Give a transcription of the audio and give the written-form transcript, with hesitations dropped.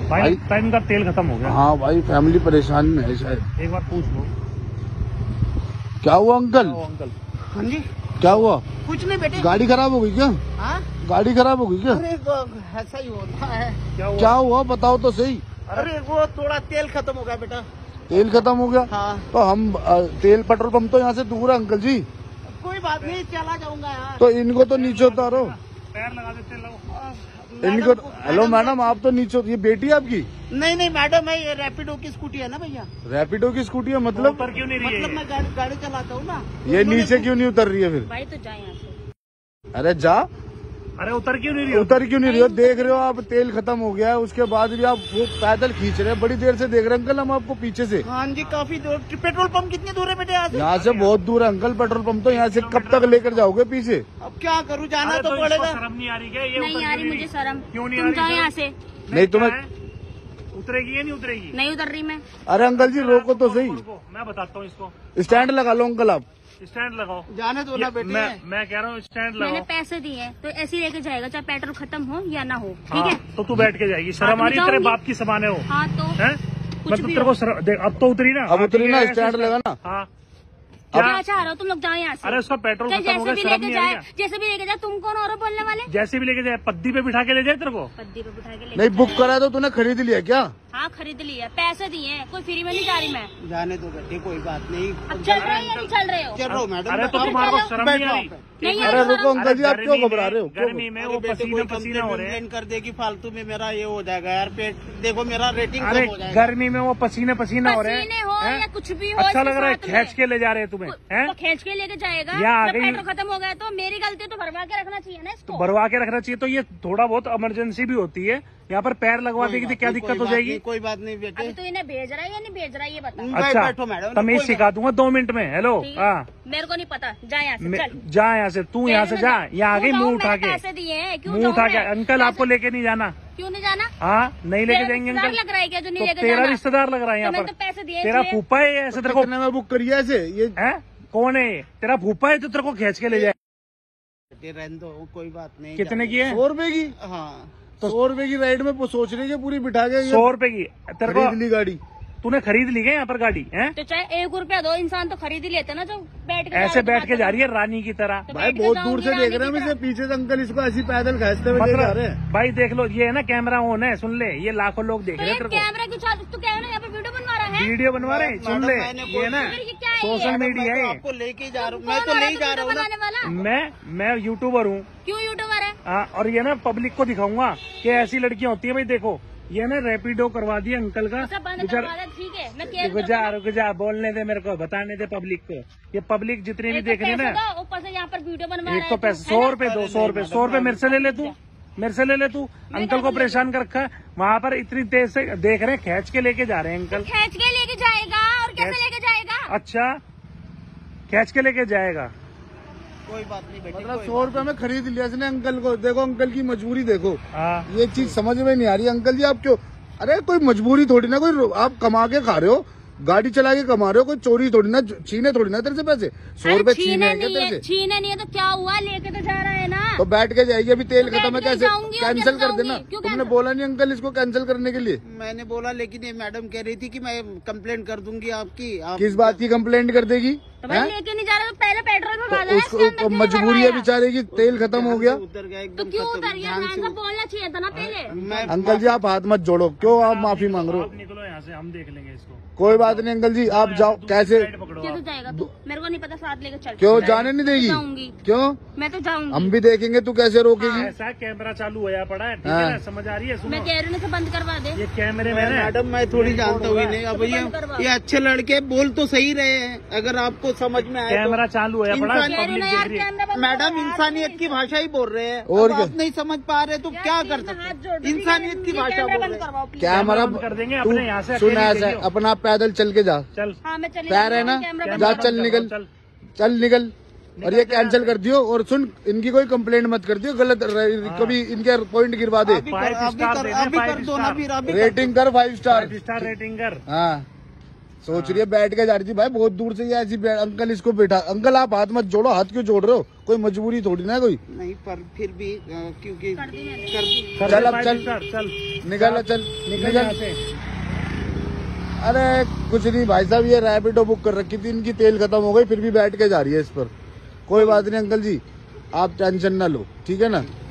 भाई टाइम का तेल खत्म हो गया। हाँ भाई, फैमिली परेशान में है शायद। एक बार पूछ लो क्या हुआ अंकल? अंकल। हाँ जी, क्या हुआ? कुछ नहीं बेटे। गाड़ी खराब हो गई क्या? हाँ, गाड़ी खराब हो गई क्या? अरे ऐसा ही होता है। क्या हुआ बताओ तो सही। अरे वो थोड़ा तेल खत्म हो गया बेटा। तेल खत्म हो गया? हाँ। तो हम तेल पेट्रोल पंप तो यहाँ से दूर है अंकल जी। कोई बात नहीं, चला जाऊंगा यार। तो इनको तो नीचे उतारो। पैर लगा देते लोग। इनको हेलो मैडम, आप तो नीचे। ये बेटी है आपकी? नहीं नहीं मैडम है, ये रैपिडो की स्कूटी है ना भैया। रैपिडो की स्कूटी है मतलब? ऊपर क्यों नहीं रही है? मतलब मैं गाड़ी चलाता हूँ ना। ये नीचे क्यों नहीं उतर रही है फिर? भाई तो जाए यहाँ से। अरे जा। अरे उतर क्यों नहीं रही? उतर क्यों नहीं रही हो? देख रहे हो आप तेल खत्म हो गया है, उसके बाद भी आप वो पैदल खींच रहे हैं। बड़ी देर से देख रहे हैं अंकल हम आपको पीछे से। हाँ जी, काफी दूर। पेट्रोल पंप कितनी दूर है बेटे यहाँ से? यहाँ से बहुत दूर है अंकल पेट्रोल पंप तो। यहाँ से कब तक लेकर जाओगे पीछे? अब क्या करूँ, जाना तो इसको पड़ेगा। शर्म नहीं आ रही क्या? ये नहीं आ रही मुझे शर्म। क्यों नहीं आ तुम रही? जाओ यहाँ से। नहीं तुम्हें उतरेगी या नहीं उतरेगी? नहीं उतर रही मैं। अरे अंकल जी रोको तो सही। मैं बताता हूँ इसको। स्टैंड लगा लो अंकल आप। स्टैंड लगाओ। जाने दो ना बेटे। मैं कह रहा हूँ स्टैंड मैंने लगाओ। पैसे दिए हैं तो ऐसे ही लेके जाएगा, चाहे पेट्रोल खत्म हो या ना हो। ठीक है? तो तू बैठ के जाएगी। शर्म आ रही है? तेरे बाप की समाने हो। हाँ तो हैं? मैं तो तेरे को देख, अब तो उतरी ना। अब उतरी ना, स्टैंड लगा ना। हाँ क्या चाह रहे हो तुम लोग? जाओ यहाँ से। अरे उसका पेट्रोल चाहे खत्म हो गया, जैसे भी शर्म लेके नहीं आ रही जाए, है? जैसे भी लेके जाए। तुम कौन और बोलने वाले? जैसे भी लेके जाए, पद्दी पे बिठा के ले जाए तेरे को। पद्दी पे बिठा के नहीं लेके बुक करा तो तूने खरीद लिया क्या? हाँ खरीद लिया, पैसे दिए हैं, कोई फ्री में नहीं जा रही मैं। जाने दो बेटे, कोई बात नहीं। अब चल रहे हो या नहीं चल रहे हो? चल रहा हूँ मैडम। अरे तो तुम्हारे को शर्म नहीं आ रही? नहीं अरे रुको अंकल जी, आप क्यों घबरा रहे हो? गर्मी में वो पसीना पसीना हो रहे हैं। कर देगी फालतू में, मेरा ये हो जाएगा यार। पेट देखो मेरा रेटिंग अरे कम हो जाएगा। गर्मी में वो पसीने पसीना हो रहे पसीने हैं। हो हैं? या कुछ भी हो, अच्छा इसके लग रहा है साथ में। खींच के ले जा रहे हैं तुम्हें? हैं? तो खींच के लेके जाएगा। यहाँ आ जब गई। पेट्रोल खत्म हो गया तो मेरी गलती तो भरवा के रखना चाहिए ना इसको। तो भरवा के रखना चाहिए। तो ये थोड़ा बहुत इमरजेंसी भी होती है। यहाँ पर पैर लगवा देगी तो क्या दिक्कत हो जाएगी? कोई बात नहीं बेटे। अभी तो इन्हें भेज रहा है या नहीं भेज रहा है ये बता। अच्छा बैठो मैडम। तमीज सिखा दूंगा 2 मिनट में। हेलो ठीक है? हाँ, मेरे को नहीं पता, जा यहाँ से चल। जा यहाँ से। तू यहाँ से जा। यहाँ आ गई मुंह उठा के। पैसे दिए हैं, क्यों मुंह उठा जाऊं के। मैं? अंकल आपको लेके नहीं जाना। क्यों नहीं जाना? हाँ नहीं लेके तेरा जाएंगे रिश्तेदार अंकल। लग रहा है क्या जो नहीं तो लेके तेरा जाना? रिश्तेदार लग रहा है यहाँ तो पर। मैंने तो पैसे दिए तेरा इसलिए। फूफा है ऐसे तेरे को? कितने में बुक करी है ऐसे? ये है कौन है? तेरा फूफा है जो तेरे को खींच के ले जाए? रहने दो, कोई बात नहीं। कितने की है? 100 रुपए की? हाँ तो 100 रुपए की राइड में वो सोच रही है पूरी बिठा के 100 रुपए की तेरे को? खरीद ली गाड़ी। तूने खरीद ली क्या यहाँ पर गाड़ी? है तो चाहे 1 रुपया दो, इंसान तो खरीद ही लेते ना जो बैठ के ऐसे बैठ के जा रही है रानी की तरह। तो भाई बैठ के बहुत जाऊंगी दूर से रानी देख रहे हैं की हम इसे, तरह। पीछे से अंकल इसको ऐसी पैदल खींचते हुए ले जा रहे हैं। भाई देख लो, ये है ना कैमरा ऑन है, सुन ले। ये लाखों लोग देख तो रहे ये हैं तेरे कैमरा क्यों चालू? तू कैमरा यहाँ पे वीडियो बनवा रहा को। है? वीडियो बनवा रहे हैं, सुन ले। मैंने ये ना फिर ये क्या है? सोशल मीडिया है। आपको लेके जा रहा हूँ, कौन मैं तो हो रहा ले है ही जा रहा वीडियो हूँ बनाने वाला? मैं यूट्यूबर हूँ। क्यों यूट्यूबर है? और ये ना पब्लिक को दिखाऊंगा कि ऐसी लड़कियां होती है। भाई देखो, ये ना रैपिडो करवा दिया अंकल का। सब बंद बेचारा- करवा दे, ठीक है मैं केयर रुक जा बोलने दे मेरे को, बताने दे पब्लिक को। ये पब्लिक जितनी भी देख रही है ना, ऊपर से यहाँ पर वीडियो बनवा एक तो पैसे 100 रुपए दो, 100 रुपए 100 रुपए मेरे से ले ले तू। मेरे से ले ले तू। अंकल को परेशान कर रखा है वहाँ पर। इतनी तेज से देख रहे हैं, खींच के लेके जा रहे हैं अंकल। खींच के लेके जाएगा और कैसे लेके जाएगा? अच्छा खींच के लेके जाएगा। कोई बात नहीं बेटे। मतलब 100 रुपए में खरीद लिया इसने अंकल को। देखो अंकल की मजबूरी देखो। हाँ ये चीज समझ में नहीं आ रही अंकल जी, आप क्यों? अरे कोई मजबूरी थोड़ी ना, कोई आप कमा के खा रहे हो, गाड़ी चला के कमा रहे हो, कोई चोरी थोड़ी ना, छीने थोड़ी ना तेरे से पैसे। 100 रुपए छीने हैं क्या तेरे से? छीने नहीं है तो क्या हुआ, लेके तो जा रहा है ना। तो बैठ के जाएगी, अभी तेल तो खत्म है, बैठ के कैसे जाऊंगी और कैंसिल कैसे कर देना। जाऊंगी? क्यों तुमने कैंसिल? बोला नहीं अंकल इसको कैंसिल करने के लिए? मैंने बोला, लेकिन ये मैडम कह रही थी कि मैं कंप्लेन कर दूंगी आपकी। आप किस बात की कंप्लेंट कर देगी? तो भाई लेके नहीं जा रहा तो पहले पेट्रोल भरवा तो देना, इसके अंदर उसको क्यों मजबूरी है भरवाया? बेचारे की, तेल खत्म हो गया। उतर गया तो एकदम क्यों खत्म, उतर गया? ध्यान मैं से तो बोलना चाहिए था ना पहले। मैं अंकल जी आप हाथ मत जोड़ो, क्यों आप माफी मांग रहे हो? आप निकलो यहाँ से, हम देख लेंगे इसको। कोई बात नहीं अंकल जी, आप जाओ। कैसे? पकड़ो क्यों तो जाएगा तू? मेरे को नहीं पता, साथ लेके चल। क्यों जाने नहीं देगी? जाऊंगी, क्यों? मैं तो जाऊंगी। हम भी देखेंगे तू कैसे रोकेगी। ऐसा कैमरा चालू होया पड़ा है, ठीक हाँ। है ना? समझ आ रही है? मैं सुनो, कह रही हूँ बंद करवा दे। ये कैमरे में ना मैडम मैं थोड़ी जानता हूँ नहीं। अब ये अच्छे लड़के बोल तो सही रहे हैं, अगर आपको समझ में आए तो। कैमरा चालू होया पड़ा है, इंसान- पब्लिक देख रही है। मैडम इंसानियत की भाषा ही बोल रहे हैं, और अब क्या? आप नहीं समझ पा रहे तो क्या कर सकते? इंसानियत की भाषा बोल रहे हैं। कैमरा बंद कर देंगे तू अपने यहाँ से। सुन, अकेले ऐसा जाइयो। अपना पैदल चल के जा। चल हाँ मैं चली पैर है ना? कैमरा जा बंद चल निकल, चल। चल निकल। और ये कैंसिल कर दियो। और सुन, इनकी कोई कंप्लेंट मत कर दियो, गलत कभी इनके पॉइंट गिरवा दे। अभी कर दो ना फिर, अभी कर रेटिंग कर 5 स्टार। 5 स्टार रेटिंग कर। हाँ सोच रही है बैठ के जा रही थी। भाई बहुत दूर से ये ऐसी अंकल इसको बैठा। अंकल आप हाथ मत जोड़ो, हाथ क्यों जोड़ रहे हो? कोई मजबूरी थोड़ी ना कोई। नहीं पर फिर भी क्योंकि कर दी मैंने। कर चल अब भाई चल निकल, चल निकल चल निकल यहाँ से। अरे कुछ नहीं भाई साहब, ये रैपिडो बुक कर रखी थी, इनकी तेल खत्म हो गई, फिर भी बैठ के जा रही है इस पर। कोई बात नहीं अंकल जी, आप टेंशन ना लो, ठीक है ना।